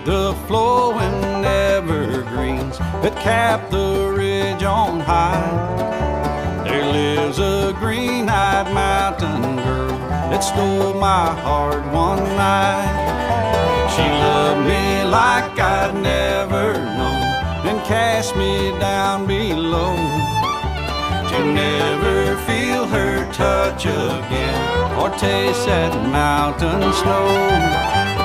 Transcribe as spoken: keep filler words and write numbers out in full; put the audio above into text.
the flowing evergreens that cap the ridge on high. There lives a green-eyed mountain girl that stole my heart one night. She loved me like I'd never known and cast me down below, to never feel her touch again or taste that mountain snow.